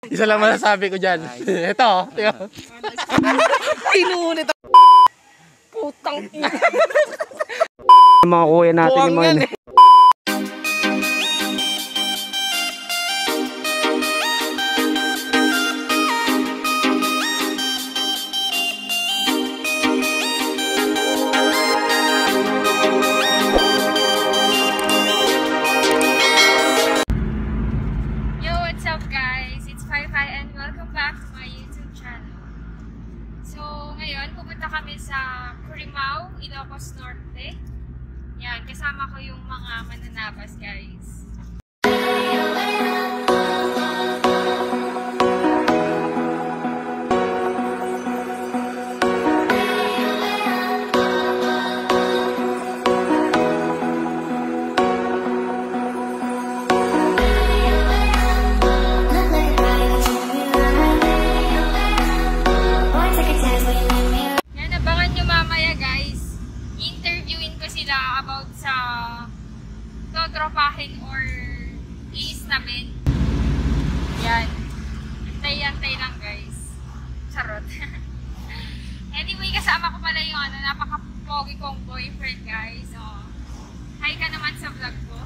Isa lang masasabi ko dyan. Ito. Pinunit ako. Putang ina. Mga kuya natin yung mga... Sa Curimaw, Ilocos Norte. Yan, kasama ko yung mga mananabas, guys. About sa totropahin or iistamin. Yan. Antay-antay lang, guys. Charot. Anyway, kasama ko pala yung napaka-pogi kong boyfriend, guys. So, hi ka naman sa vlog ko.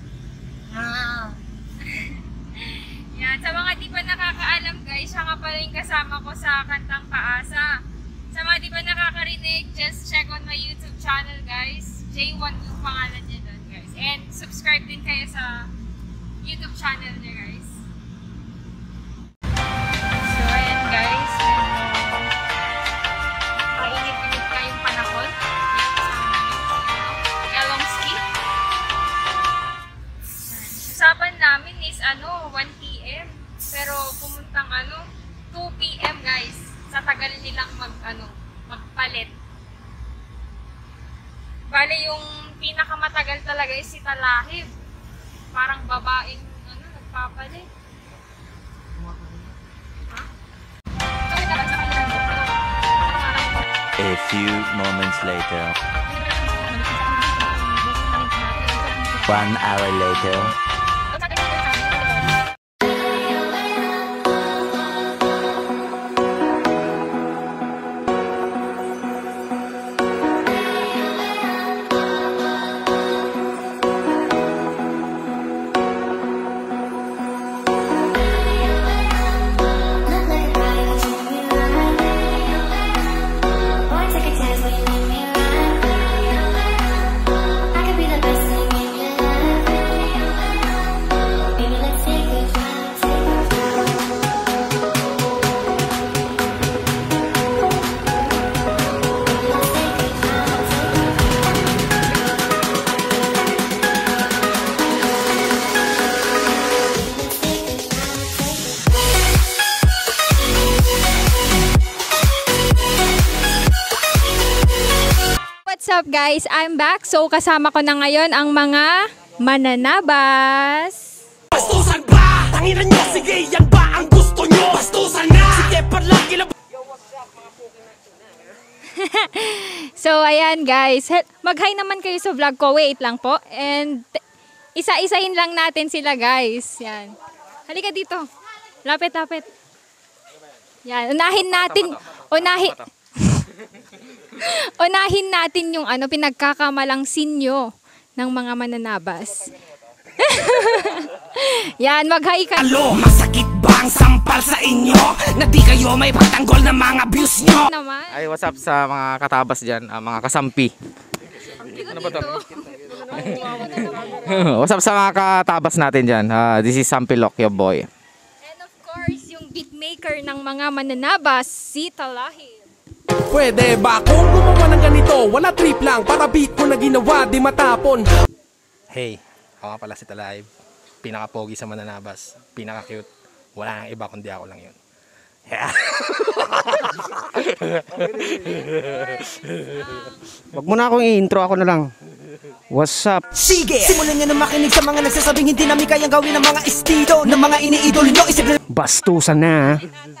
Yan. Sa mga di pa nakakaalam, guys, siya nga pala yung kasama ko sa Kantang Paasa. Sa mga di pa nakakarinig, just check on my YouTube channel, guys. J1 yung pangalan niya doon, guys. And subscribe din kayo sa YouTube channel niya, guys. So, ayan, guys. Mainit-init kayong panahon. Elongski. Usapan namin is 1 PM. Pero pumuntang 2 PM, guys. Sa tagal nilang magpalit. Bale, yung pinakamatagal talaga is si Talahib. Parang babaeng, nagpapalit. Ha? A few moments later. 1 hour later. What's up, guys? I'm back. So kasama ko na ngayon ang mga mananabas. Bastusan ba? Tanginan nyo, sige, yan ba ang gusto nyo? Bastusan na! Sige, parlagi na. Yo, what's up, mga puking na? So ayan, guys, mag-hi naman kayo sa vlog ko. Wait lang po. And isa-isahin lang natin sila, guys. Yan. Halika dito. Lapit-lapit. Yan, unahin natin yung pinagkakamalang sinyo ng mga mananabas. Yan, mag-hi ka. Alo, masakit ba ang sampal sa inyo? Na di kayo may pagtanggol ng mga views nyo? Naman. Ay, what's up sa mga katabas dyan, mga kasampi. Ano ba ito? What's up sa mga katabas natin dyan? This is Sampilok, your boy. And of course, yung beatmaker ng mga mananabas, si Talahib. Pwede ba kung gumawa ng ganito? Wala trip lang, para beat ko na ginawa, di matapon. Hey, ako nga pala si Talahib. Pinaka-pogi sa mananabas. Pinaka-cute. Wala nang iba kundi ako lang yun. Yeah. Wag mo na akong i-intro, ako na lang. What's up? Sige! Simulan nyo na makinig sa mga nagsasabing hindi namin kayang gawin ng mga estilo ng mga iniidol nyo. Isip na... Bastusan na.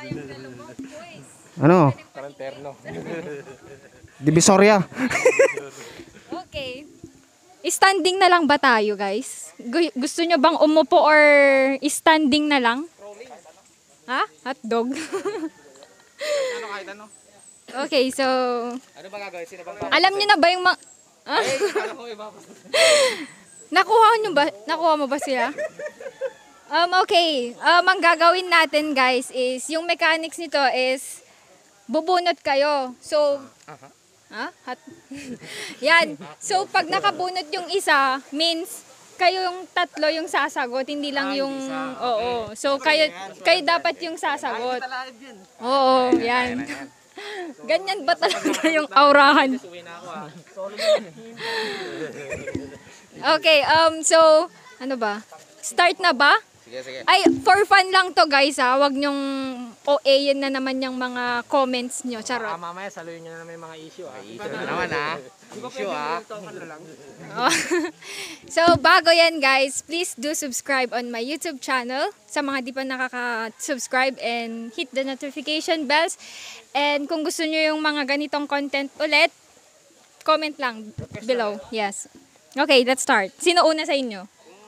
Ano? Karanterno. Divisoria. Okay. Standing na lang ba tayo, guys? Gusto nyo bang umupo or standing na lang? Ha? Hotdog. Ano kahit ano? Okay, so Ano ba gagawin? Sino bang alam niyo na ba yung mga Alam ko iba. Nakuha mo ba sila? Okay. Ang gagawin natin guys is, yung mechanics nito is, bubunot kayo. So, yan. So, pag nakabunot yung isa, means, kayo yung tatlo yung sasagot, hindi lang yung, oo. So, kayo dapat yung sasagot. Oo, yan. Ganyan ba talaga yung aurahan? Okay, so, ano ba? Start na ba? Sige. Ay, for fun lang to guys ha. Huwag nyong OA-yin na naman yung mga comments nyo. Charot. Mamaya saluhin nyo na naman yung mga issue. Ito na naman Issue Oh. So, bago yan guys, please do subscribe on my YouTube channel. Sa mga di pa nakaka-subscribe, and hit the notification bells. And kung gusto nyo yung mga ganitong content ulit, comment lang below. Yes. Okay, let's start. Sino una sa inyo?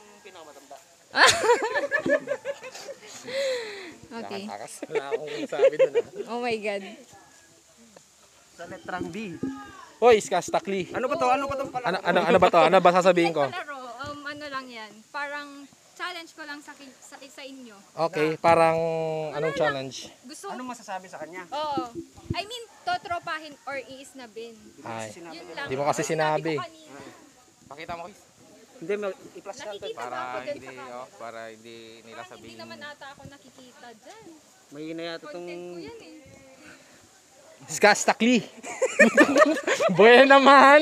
Okay. Wala akong sabi doon. Oh my God. Sa letrang B. Hoy, Skastakli. Ano ba to? Ano pala? Ano ba to? Ano ba sasabihin ko? Palaro, ano lang yan. Parang challenge ko lang sa inyo. Okay, parang anong challenge? Gusto, Anong masasabi sa kanya? oo. I mean, totropahin or iisnabin. Ay, Yun lang. di mo kasi sinabi. Sabi ko kanina. Pakita mo guys. Hindi, i-plus natin. Nakikita ba ako dun sa camera? Para hindi nila Parang hindi sabihin. naman ata ako nakikita dyan. May na yata Content ko itong... yan eh. Skastakli. Buhay naman.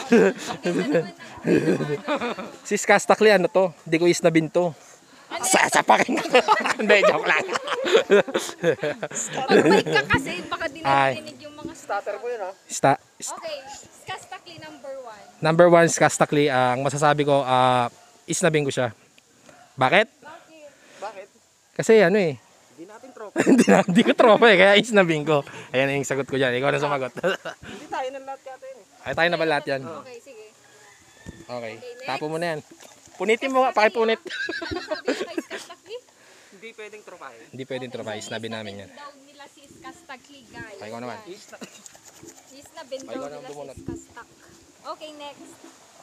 Si Skastakli, ano to? Hindi ko isnabin to. Sasapakin ko. Hindi, joke lang. Pag-mic ka kasi, baka di narinig yung mga starter ko yun. Okay, Skastakli number 1. Number 1, Skastakli. Ang masasabi ko, isnabin ko siya. Bakit? Bakit? Kasi ano eh. Hindi natin tropa. Hindi ko tropa eh, kaya isnabing ko. Ayan yung sagot ko dyan. Ikaw na sumagot. Hindi tayo ng lahat yata yun eh. Ay, tayo na ba lahat yan? Okay, sige. Okay. next. Tapo mo na yan. Punitin mo nga, pakipunit. Ano sabi niyo kay Skastakli? Hindi pwedeng tropahin. Hindi pwedeng tropa. Isnabin namin yan. Daw nila si Skastakli, guys. Ay, ikaw naman. Isnabin Ay, daw ikaw naman nila bumunot. si Skastak. Okay, next.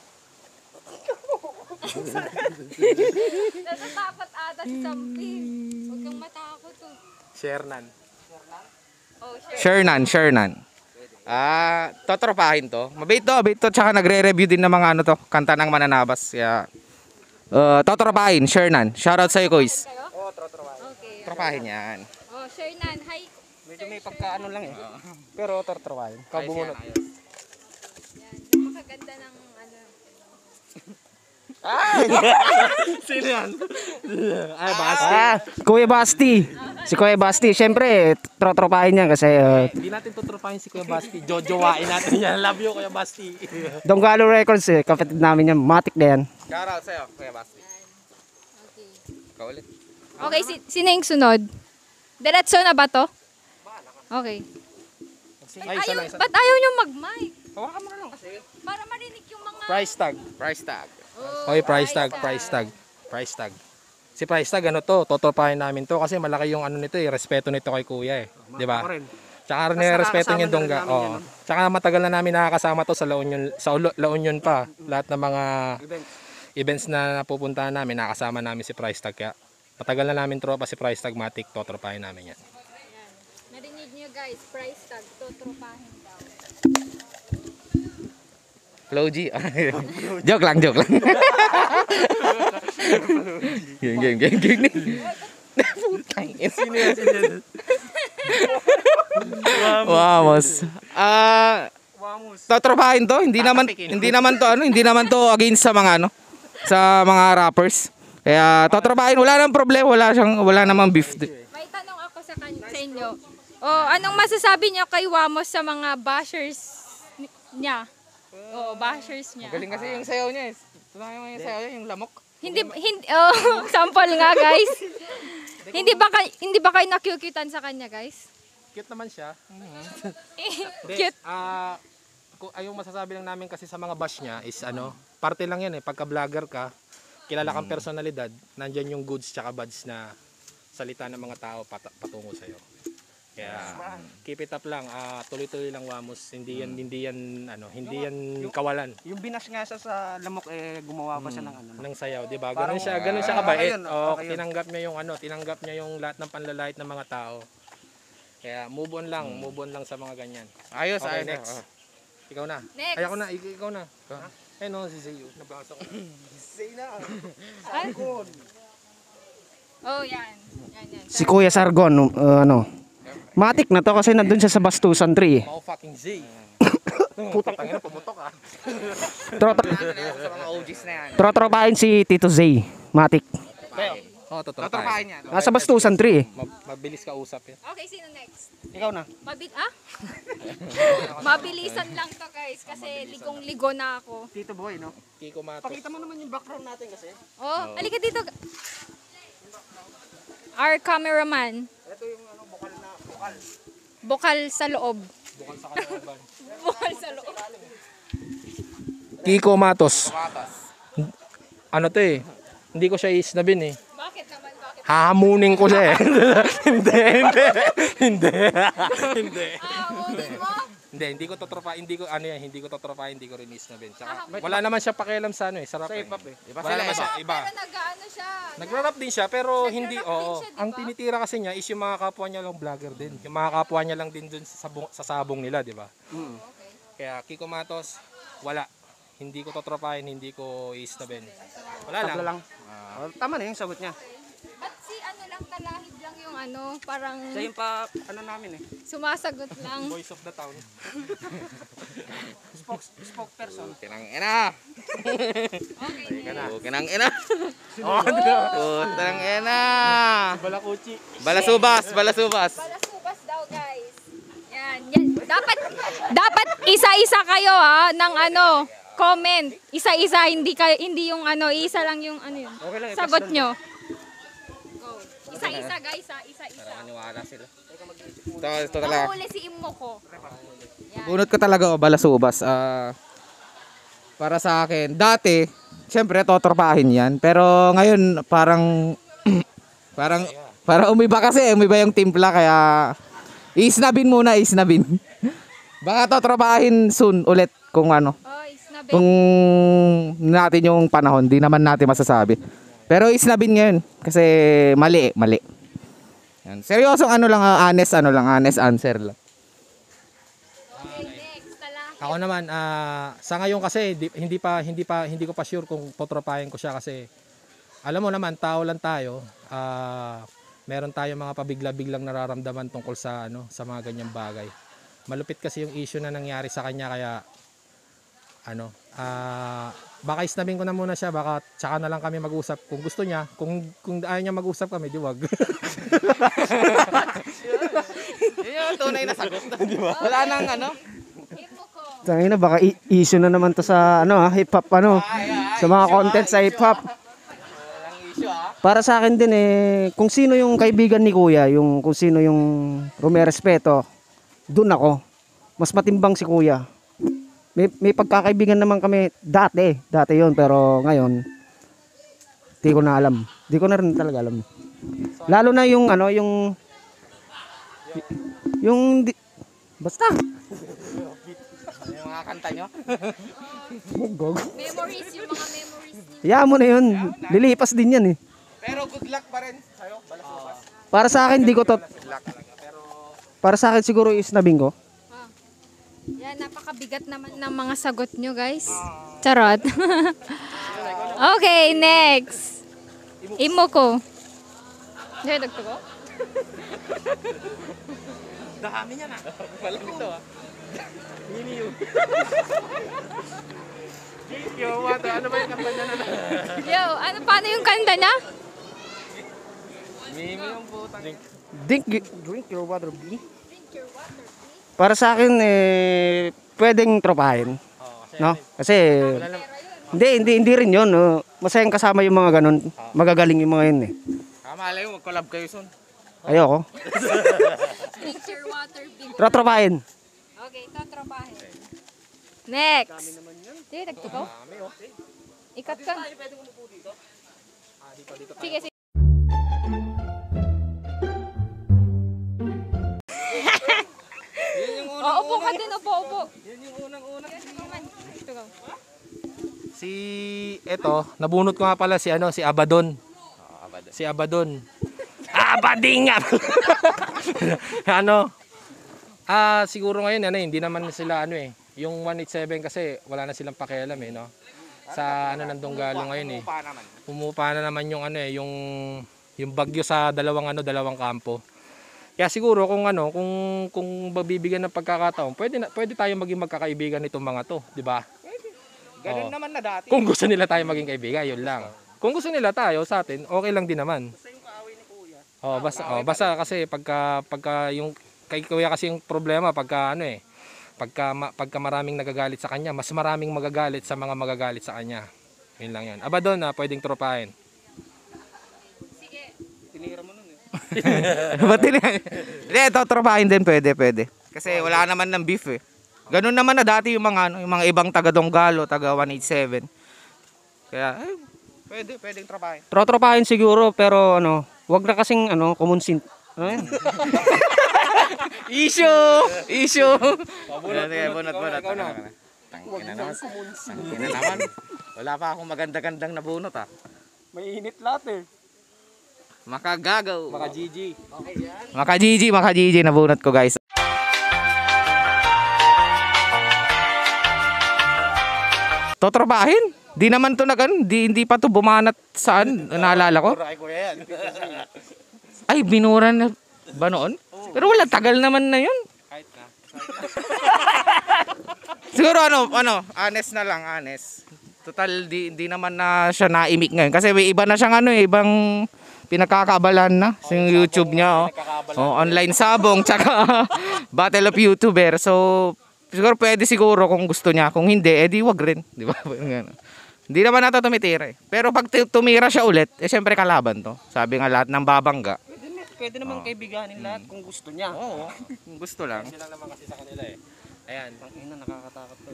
Natatakot ata si Sampi. Huwag kang matakot oh. Shernan. Oh, sure. Shernan. Totropahin to. Mabait to. Tsaka nagre-review din ng mga ano to, kanta ng Mananabas. Kaya, totropahin, Shernan. Shoutout sa'yo, Kois. Kayo? Oo, tropahin. Okay. Tropahin yan. Oh, sure nan. Hi. Medyo may pagkaano lang eh. Pero tropahin. Kabumunot. Yan. Napakaganda ng ano. Sino yan? Ay, basta. Kuya Basti. Si Kuya Basti. Siyempre, tropahin niya kasi Hindi natin tutropahin si Kuya Basti. Jojowain natin yan. Love you, Kuya Basti. Donggalo Records eh. Kapatid namin yan. Matik na yan. Shoutout sa'yo, Kuya Basti. Okay. Ikaw ulit. Okay, sino yung sunod? Diretso na ba to? Okay. Ay, isa lang, isa. Ba't ayaw nyo mag-mic? Hawakan mo na lang kasi. Para marinig yung mga... Price tag. Price tag. Oh, Hoy, price tag. Si price tag, ano to, totopahin namin to kasi malaki yung ano nito eh, respeto nito kay kuya eh. Di ba? Ako rin. Tsaka nirespeto niya yung nakakasama dongga. na rin namin Oo. Tsaka matagal na namin nakakasama to sa La Union pa. Lahat ng mga events na napupuntahan namin, nakakasama namin si price tag. Kaya matagal na namin tropa si price tag, matik, totopahin namin yan. Ayan. Narinig nyo guys, price tag, totropahin daw. Flow G. joke lang. Game. Putang ina. Sino yan? Vamos. Totropahin to. Hindi naman to against sa mga ano, sa mga rappers. Kaya totropahin, wala nang problema, wala namang beef. May tanong ako sa inyo. Oh, anong masasabi niyo kay Wamos sa mga bashers niya? Oh, bashers niya. Galing kasi yung sayaw niya. Tunay mo yung sayaw niya, yung lamok. Hindi sample nga guys. hindi ba kayo nakyukyutan sa kanya guys? Cute naman siya. Cute. Yung masasabi lang namin kasi sa mga bash niya is ano, parte lang yan eh. Pagka vlogger ka, kilala kang personalidad, nandyan yung goods tsaka bads na salita ng mga tao patungo sa iyo. Kaya keep it up lang, tuloy-tuloy lang Wamos. Hindi yan kawalan Yung binas nga sa lamok gumawa pa siya ng ano. ng sayaw, 'di ba? Parang, Ganun siya kabait. ayun, O okay yun. tinanggap niya yung lahat ng panlalait ng mga tao. Kaya move on lang sa mga ganyan. Ayos, Okay, ayos. next. Ikaw na. Next. Ay, ako na, ikaw na. Ay no, si Zeyo. Nabasa ko. Oh, yan. Si Kuya Sargon, matik na to kasi nandun siya sa Bastusan 3. Mau fucking Z. Putang ina, pumutok ah. Sa mga OGs na yan. Trotropahin si Tito Zay. Matik. Oo, totoo. Tatrapahin yan. Nasa Bastusan 3 Mabilis ka usap yan. Okay, sino next? Ikaw na. Mabilisan lang to guys kasi ligong-ligo na ako. Tito Boy, no? Kiko Matos. Pakita mo naman yung background natin kasi. Oh, halika dito. Our cameraman. Ito yung bukal. Bukal sa loob. Bukal sa kalooban. Bukal sa loob. Kiko Matos. Ano to eh? Hindi ko siya isnabin eh. Bakit naman? Bakit? Hahamunin ko siya eh. Hindi. Ulit mo? Hindi ko totropahin, hindi ko totropahin, hindi ko rin isnabin. Tsaka, wala naman siya pakialam sa ano eh, sarap eh. Wala naman siya, iba. Pero nag-ano siya. Nagra-rap din siya pero hindi, Nagra-rap din oo. siya, diba? Ang tinitira kasi niya is yung mga kapwa niya lang vlogger din. Yung mga kapwa niya lang din dun sa sabong nila, di ba? Okay. Kaya Kiko Matos, wala. Hindi ko totropahin, hindi ko isnabin. Wala lang. Tatlo lang. Tama na yung sagot niya. Ba't si ano lang talahib lang yung ano, parang Siya yung pa, namin sumasagot lang. Voice of the town. spokesperson. Kinang ina. Okay, next. Kinang ina. Putang ina. Balakuchi. Balasubas. Balasubas daw guys. Yan. Dapat isa-isa kayo ha ng ano, comment. Isa-isa hindi yung ano, isa lang yung ano yun. Okay lang, Sagot nyo. Go. Isa-isa guys ha, isa-isa. Maniwala sila. Ito talaga. Mahuli si Imo ko. Bunot ko talaga balasubas. Para sa akin, dati, syempre totropahin yan. Pero ngayon, parang umiba kasi. Umiba yung timpla, kaya isnabin muna, isnabin. Baka totropahin soon ulit kung ano. Oh, isnabi. Kung natin yung panahon, di naman natin masasabi. Pero isnabin ngayon, kasi mali. Yan. Seryosong honest answer lang. Okay, next. Talahib. Ako naman, sa ngayon kasi hindi ko pa sure kung totropahin ko siya kasi alam mo naman, tao lang tayo. Meron tayong mga pabigla-biglang nararamdaman tungkol sa mga ganyang bagay. Malupit kasi yung issue na nangyari sa kanya kaya baka isnabin ko na muna siya, baka tsaka na lang kami mag-usap kung gusto niya. Kung ayaw niya mag-usap kami, di wag. Yun yung tunay na sagot. Wala nang Imo ko. Tangina, baka issue na naman to sa hip-hop sa mga content sa hip-hop. Para sa akin din kung sino yung kaibigan ni Kuya, kung sino yung rumerespeto, dun ako. Mas matimbang si Kuya. May pagkakaibigan naman kami dati yun, pero ngayon di ko na alam. Di ko na rin talaga alam. Lalo na yung basta yung mga kanta nyo. Memories, yung mga memories niyo. Hayaan mo na yun. Lilipas din yan Pero good luck pa rin sa'yo, balasubas. Para sa akin para sa akin siguro isnabing ko. Yan, napakabigat naman ng mga sagot nyo, guys. Charot. Okay, next. Imo ko. Hindi, nagtugo? Dami niya na. Walang ito Yo, what? Ano ba yung kanta niya na? Yo, paano yung kanta niya? Mimi yung putang. Drink your water, B. Para sa akin pwedeng tropahin. No? Kasi hindi rin 'yon, no. Masayang kasama yung mga ganun. Magagaling yung mga yun Malay mo, mag-collab kayo soon. Ayoko. Drink your water, big. Trotropahin. Okay, tatrabahin. Next. Hindi, nagtugaw? Ikat ka. Sige, sige. ka din, upo. Yan yung unang-una. Ito ka. Eto, nabunot ko nga pala si Abadon. Si Abadon. Abading nga! Siguro ngayon, hindi naman sila yung 187 kasi wala na silang pakialam no? Sa ng Donggalo ngayon Pumupa na naman yung yung bagyo sa dalawang kampo. Kaya siguro kung mabibigyan ng pagkakataon, pwede tayo maging magkakaibigan nitong mga to, di ba? Ganun naman na dati. Kung gusto nila tayo maging kaibigan, yun lang. Kung gusto nila tayo sa atin, okay lang din naman. Basta kasi pagka yung kay Kuya kasi yung problema pagka pagka maraming nagagalit sa kanya, mas maraming magagalit sa mga magagalit sa kanya. Yun lang yun. Abadon pwedeng tropahin. Sige. Tinira mo nun Ba't hindi, ito tropahin din pwede. Kasi wala naman ng beef Ganun naman na dati yung mga ibang taga Donggalo, taga 187. Kaya pwedeng tropahin. Trotropahin siguro, pero wag na kasing kumonsin. Issue. Bunot. Tangina naman. Wala pa akong maganda-gandang nabunot Mainit lahat Makagagaw. Maka Maka-GG nabunot ko guys. Totropahin? Di naman to hindi pa to bumanat saan, naalala ko. Ay, binura na ba noon? Pero wala, tagal naman na yun. Siguro honest na lang, honest. Total, di naman na siya naimik ngayon. Kasi may iba na siyang ibang pinagkakabalan na sa YouTube niya. Online sabong, tsaka Battle of YouTuber. So, siguro pwede kung gusto niya. Kung hindi, edi wag rin. Di ba? Hindi naman nato tumitira Pero pag tumira siya ulit, syempre kalaban to. Sabi nga lahat ng babangga. Pwede naman kaibiganin lahat kung gusto niya. Oo, kung gusto lang. Hindi lang naman kasi sa kanila Ayan. Nakakatakot to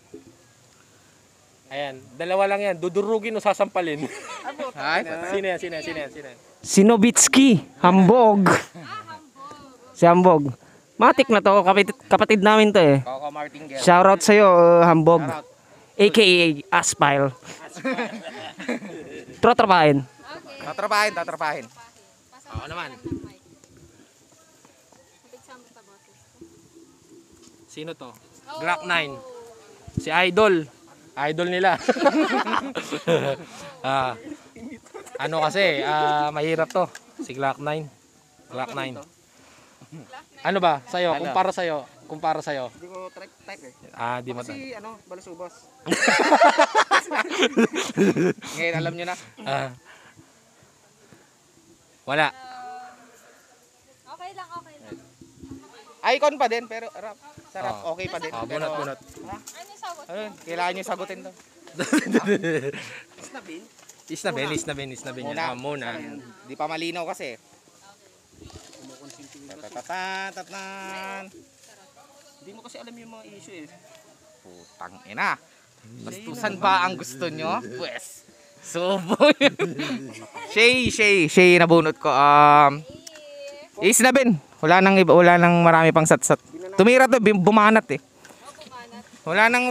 Ayan, dalawa lang yan. Dudurugin o sasampalin. Ay, Sino yan? Sinobitski, Hambog. Si Hambog. Matik na to, kapatid namin to Coco Martingale. Shoutout sa'yo, Hambog. AKA Aspile. Trotropahin. Okay. Tatrapahin. Oo naman. Sino to? Glock 9. Si Idol. Idol nila. Mahirap to. Si Glock 9. Glock 9. Ano ba? Sa'yo? Kumpara sa'yo. Hindi ko type Di mo Kasi balusubos. Ngayon alam nyo na. Wala. Okay lang. Icon pa din, pero sarap, okay pa din. Bunot. Ano sagot? Kailangan nyo sagutin to. Isnabin. Muna. Di pa malinaw kasi. Tatatan. Hindi mo kasi alam yung mga issue Putang ina. Bastusan ba ang gusto nyo? Pues, subo yun. Shay, nabunot ko. Isnabin. Wala nang marami pang satsat. Tumira to, bumanat Wala nang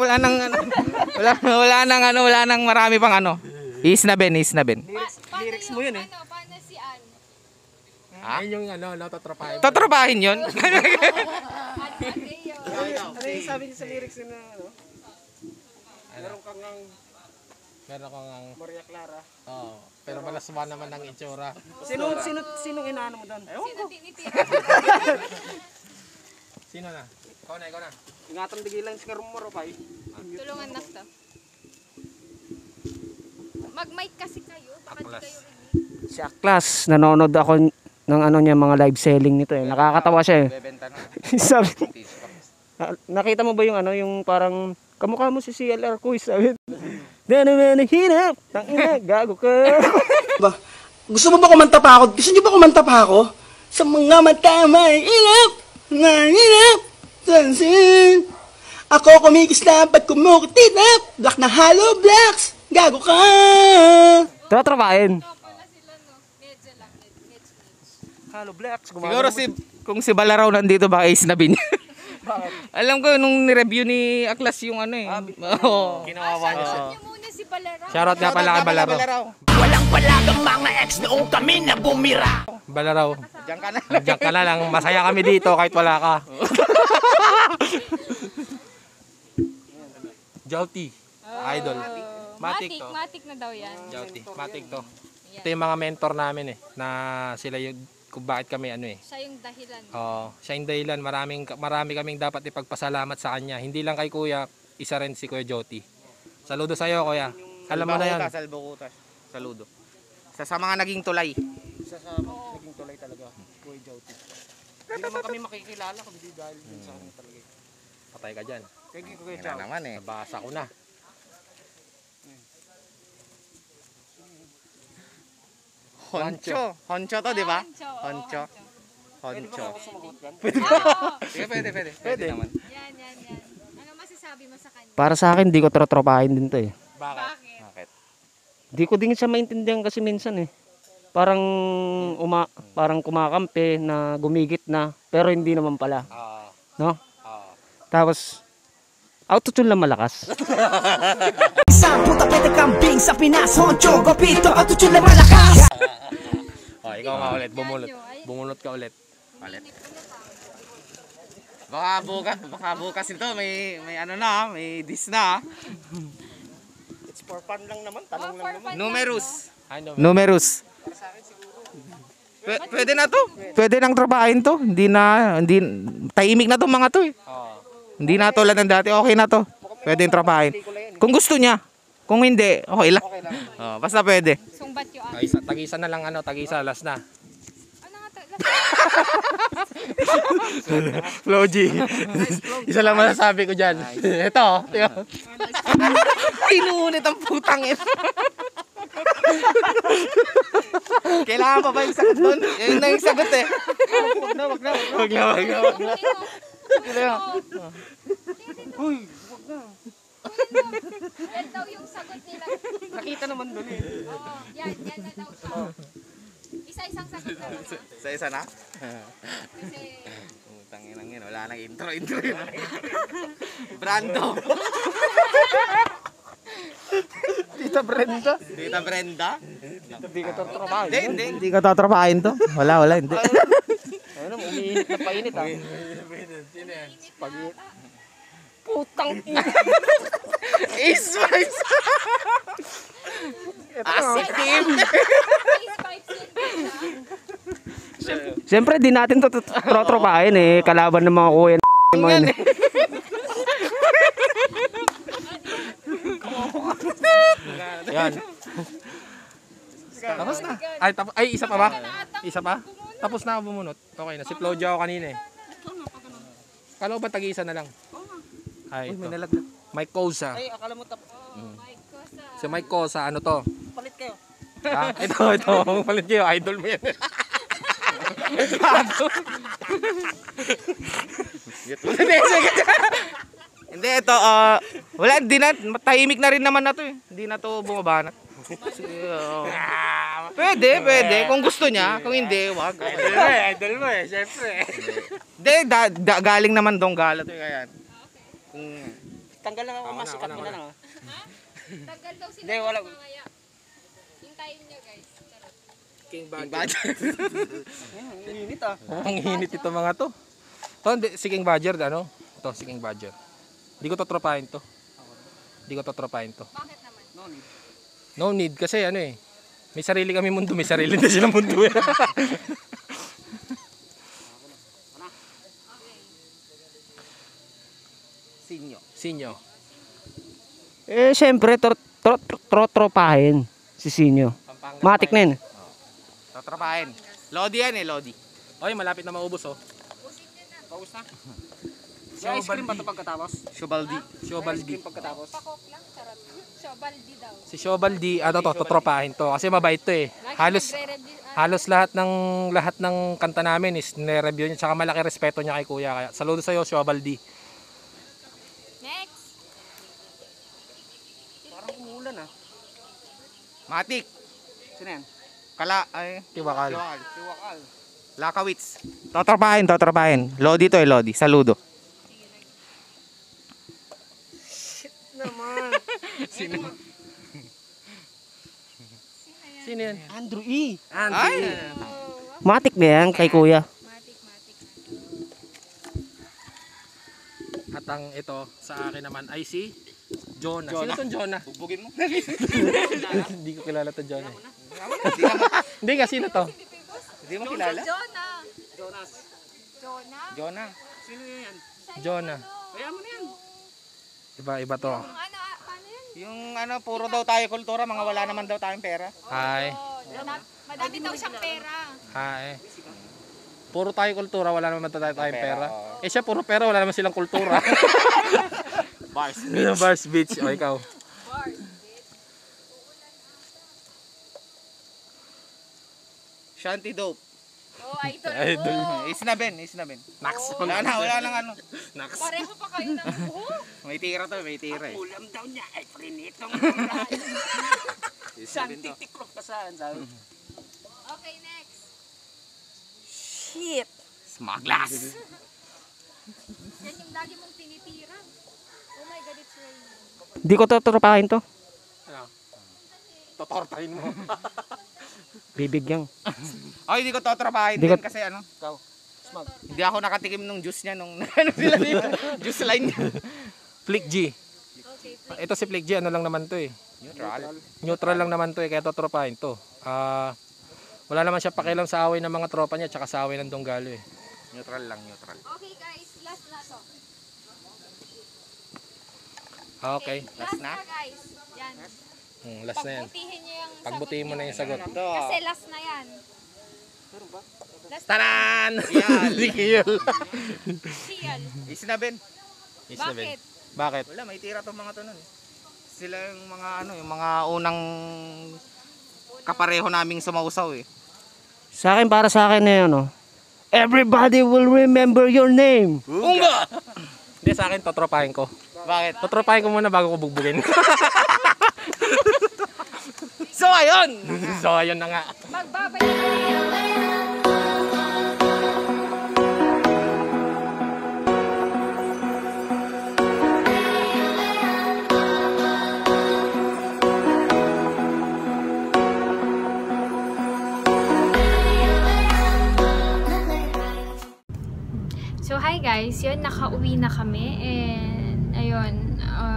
marami pang Isnabin. Lyrics mo yun Paano si Ann? Ayun yung natatrapahin. Tatrapahin yun. Ano yung sabi niya sa lyrics na Meron kang Maria Clara. pero malaswa naman ng itsura. Sinong inaano mo doon? Sino tinitira? Sino na? Ikaw na. Ingatan digilan si Karumoro pa Tulungan na to. Mag-mic kasi kayo. Baka di kayo rinig. Si Aklas, nanonood ako ng niya mga live selling nito Nakakatawa siya Bebenta na. Sabi, nakita mo ba yung parang kamukha mo si CLR Quiz, sabi. Hinap, tangina, gago ka. Gusto mo ba kumanta pa ako? Gusto niyo ba kumanta pa ako? Sa mga mata may ilap, nanginap, sansin. Ako kumikislap at kumukitinap, black na hollow blacks, gago ka. Trotropahin. Pala sila medyo lang. Medyo. Hollow blacks. Siguro kung si Balaraw nandito baka isnabin. Alam ko nung ni-review ni Aklas yung ano eh. Oo. Ginawawa niya siya. Shoutout niyo muna si Balaraw. Shoutout nga pala kay Balaraw. Balaraw. Diyan ka na. Diyan ka na lang. Masaya kami dito kahit wala ka. Jauti. Idol. Matik to. Matik na daw yan. Jauti. Matik to. Ito yung mga mentor namin eh. Na sila yung kung bakit kami ano eh. Siya yung dahilan. Siya yung dahilan. Marami kaming dapat ipagpasalamat sa kanya. Hindi lang kay Kuya, isa rin si Kuya Joti. Saludo sa'yo, Kuya. Alam mo na yan. Salbukutas. Saludo. Sa mga naging tulay. Isa sa naging tulay talaga, Kuya Jauti. Hindi naman kami makikilala kung hindi dahil din sa kanya talaga. Patay ka dyan. Kaya Kuya Yan Chow. na naman eh. Nabasa ko na. Honcho. Honcho to, di ba? Honcho. Honcho. Sumagot yan? Sige, pwede. Pwede naman. Yan. Ano masasabi mo sa kanya? Para sa akin, di ko trotropahin din to eh. Bakit? Bakit? Di ko din siya maintindihan kasi minsan eh. Parang parang kumakampi na gumigit na, pero hindi naman pala. No? Tapos, autotune lang malakas. Isang puta pwede kambing sa Pinas Honcho, gopito, autotune na malakas. Ikaw nga ulit. Bumunot ka ulit. Baka bukas ito may ano na, may dis na. It's for fun lang naman, tanong lang naman. Numerous. Ano? Numerous. Pwede na to. Pwede nang trabahin to. Hindi tahimik na to mga to eh. Hindi na tulad ng dati. Okay na to. Pwede yung trabahin. Kung gusto niya. Kung hindi, okay lang. Basta pwede. Sungbat yung Tag-isa na lang tag-isa, last na. Ano nga to? Flow G. Isa lang masasabi ko dyan. Ito. Inuunit ang putang ina. Kailangan pa ba yung sagot doon? Yun na yung sagot eh. Wag na. Uy, wag na. Yan daw yung sagot nila. Nakita naman doon eh. Oo, yan na daw siya. Isa-isang sagot na lang. Sa isa na? Kasi, Putang ina yun. Wala nang intro yun. Brando. Tita Brenda. Tita Brenda. Hindi ka trotropahin. Hindi. Hindi ka trotropahin to? Wala, hindi. Ano, umiinit na painit ah. Putang ina. Is-wise. Asik team. face pipes yun. Siyempre, di natin to trotropahin eh. Kalaban ng mga kuya mga yun eh. Yan. Tapos na. Ay, isa pa ba? Isa pa? Tapos na ako bumunot. Okay na. Si Flo G ako kanina eh. Kala ko ba tag-isa na lang? Ay, ito. Mike Cosa. Ay, akala mo Si Mike Cosa, ano to? palit kayo. Ito. Palit kayo. Idol mo yan. Hindi, ito, wala, hindi na, tahimik na rin naman na to eh. Hindi na to bumabanat. Pwede, kung gusto niya, kung hindi, wag. Idol mo eh, syempre. Hindi, galing naman dong gala to kaya. Tanggal lang ako masikat mo na lang ah. Tagal daw sila Hindi, wala. mamaya. Hintayin nyo guys. Charot. King Badger. Init ah. Ang init ito mga to. Si King Badger, ano? Ito, si King Badger. Hindi ko totropahin to. Bakit naman? No need kasi ano eh. May sarili kami mundo, may sarili na silang mundo eh. Sinyo. Eh, siyempre, trotropahin si Sinyo. Matik na yun. Tatrapahin. Lodi yan eh, Lodi. Oy, malapit na maubos oh. Paus na. Si ice cream ba ito pagkatapos? Shubaldi. Shobaldi. Pagkatapos. Pakok lang. Charot. Shobaldi daw. Si Shobaldi, totropahin to kasi mabait to eh. Lagi Halos lahat ng kanta namin is nire-review niya, tsaka malaki respeto niya kay Kuya. Kaya saludo sa iyo, Shobaldi. Next. Parang umulan ah. Matik. Sino yan? Tiwakal. Lakawits. Tatrapahin. Lodi to eh, Lodi. Saludo. Sino yan? Andrew E. Andy. Matik na yan kay kuya. Matik. At ang ito sa akin naman ay si Jonah. Sino tong Jonah? Bugbugin mo. Hindi ko kilala to Jonah. Hindi nga, sino to? Hindi mo kilala? Jonah. Jonah. Jonah. Iba to. Paano yun? Yung ano, puro daw tayo kultura, mga wala naman daw tayong pera. Hi. Madami daw siyang pera. Hi. Puro tayo kultura, wala naman tayong pera. Eh siya puro pera, wala naman silang kultura. Bars Beach. O ikaw. Shanty dope. Oh, idol. Idol. Isnabin. Nax. Wala nang ano. Nax. Pareho pa kayo ng buhok. May tira eh. Ulam daw niya ay prinitong Isnabin to. tiklop ka saan, sabi. Okay, next. Smugglers. Yan yung lagi mong tinitira. Oh my God, it's raining. Hindi ko tuturupahin to. Totortahin mo. Bibigyan. Ay, hindi ko totropahin Hindi din ko- kasi ano. Hindi ako nakatikim nung juice niya nung ano sila dito. Juice line niya. Flick G. Okay, Ito si Flick G, ano lang naman to eh. Neutral. Neutral lang naman to eh, kaya totropahin to. Wala naman siya pakialam sa away ng mga tropa niya, tsaka sa away ng Donggalo eh. Neutral. Okay guys, last na to. Okay. Last na guys. Yan. Last na yan. Pagbutihin niyo yung Pagbutihin mo sagot na yung sagot. Ito. Kasi last na yan. Last na. Taran! Yan. Dikil! Siyal. Isnabin. Bakit? Bakit? Wala, may tira tong mga to nun. Sila yung mga ano, yung mga unang kapareho naming sumausaw eh. Sa akin, para sa akin na ano. Everybody will remember your name. Unga! Hindi, sa akin, totropahin ko. Bakit? Totropahin ko muna bago ko bugbugin. So ayun! So, ayun na nga. Magbabalik. So hi guys, yun nakauwi na kami and ayun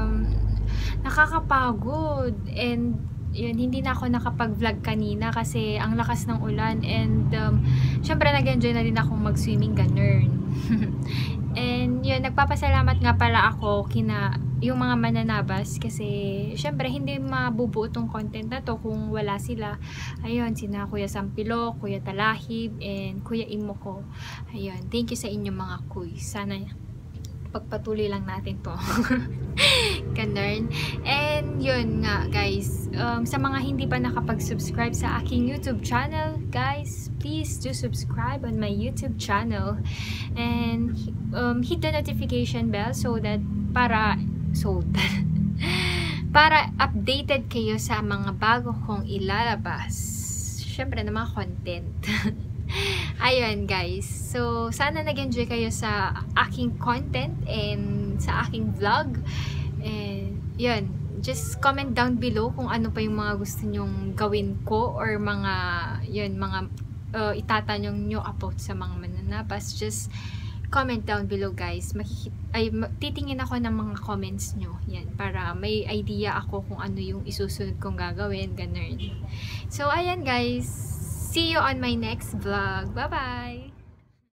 nakakapagod and yun hindi na ako nakapag-vlog kanina kasi ang lakas ng ulan and syempre nag-enjoy na din akong mag-swimming ganun. And yun nagpapasalamat nga pala ako kina yung mga mananabas kasi syempre hindi mabubuo tong content na to kung wala sila. Ayun, sina Kuya Sampilo, Kuya Talahib, and Kuya Imo ko. Ayun, thank you sa inyong mga kuy. Sana pagpatuloy lang natin to. Ganun. And yun nga guys, sa mga hindi pa nakapag-subscribe sa aking YouTube channel, guys, please do subscribe on my YouTube channel and hit the notification bell so that para updated kayo sa mga bago kong ilalabas. Syempre na mga content. Ayun guys. So, sana nag-enjoy kayo sa aking content and sa aking vlog. And yun, just comment down below kung ano pa yung mga gusto nyong gawin ko or mga itatanong nyo about sa mga mananabas. Just comment down below guys. Titingin ako ng mga comments nyo. Yan, para may idea ako kung ano yung isusunod kong gagawin. Ganun. So, ayan guys. See you on my next vlog. Bye-bye!